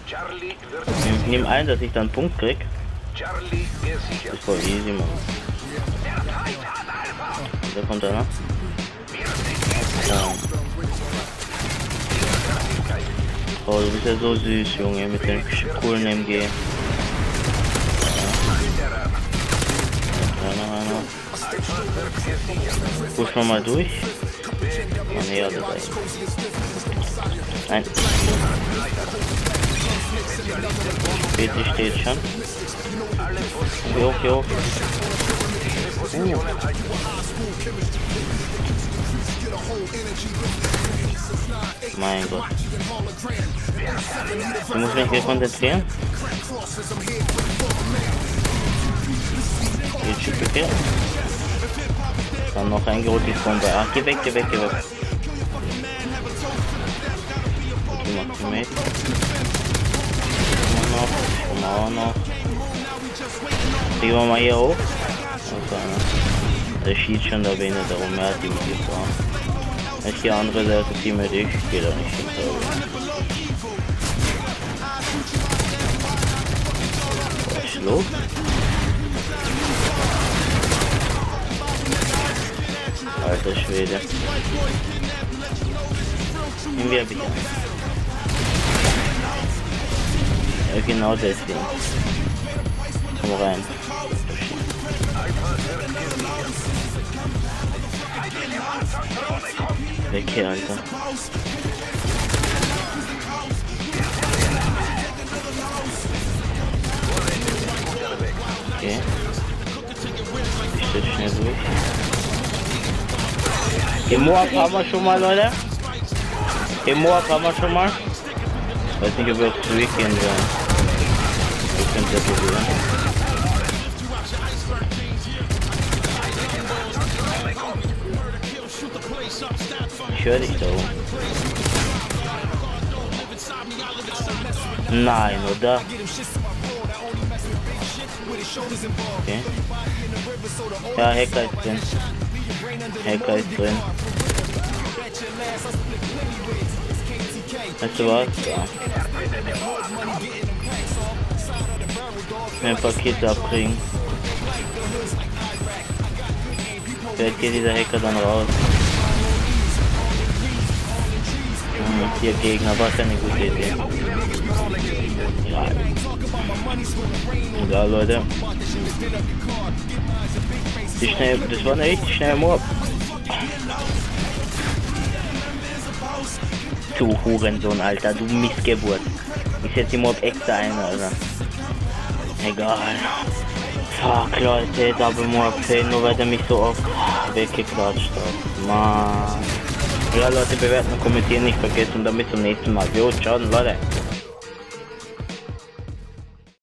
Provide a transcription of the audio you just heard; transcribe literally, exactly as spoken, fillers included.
Ich nehme ein, dass ich dann einen Punkt krieg. Das ist voll easy, Mann. Da kommt einer. Ja. Oh, du bist ja so süß, Junge, mit dem coolen M G. Ja. Einer, einer. Push noch mal durch. Oh ne, ja, das eigentlich. Nein. Steht, sie steht schon. Okay, okay, okay. Uh. Mein Gott. Ich muss mich hier konzentrieren. Jetzt schick ich hier. Dann noch eingeholt die Bombe. Ach, geh weg, geh weg, geh weg. Die macht die mit. Immer noch, immer auch noch. Kriegen wir mal hier hoch. Okay, der schießt schon da wenig darum, er hat die mit gefahren. Wenn die andere Seite Team mit ich, geht da nicht hin. Was ist los? Alter Schwede. Irgendwie hab ich einen. Ja, genau deswegen. Komm rein. Weg hier, Alter. Okay. Ich stehe schnell durch. Den Moab haben wir schon mal, Leute. Den Moab haben wir schon mal. Ich weiß nicht, ob wir aufs durchgehen sollen. Wir können es ja probieren. Ich höre dich da oben. Nein, oder? Okay. Ja, Hacker ist drin. Hacker ist drin. Weißt du was? Ja. Ein Paket abkriegen. Vielleicht geht dieser Hacker dann raus. Hm, vier Gegner, war keine gute Idee. Ja. Ja, Leute. Die schnell, das war eine richtig schnelle Moab. Du Hurensohn, Alter, du Missgeburt. Ich setze die Moab extra ein, Alter. Egal. Fuck, Leute, Double Moab Fail, nur weil der mich so oft weggeklatscht hat. Mann. Ja, Leute, bewerten und kommentieren nicht vergessen und dann bis zum nächsten Mal. Jo, ciao, Leute.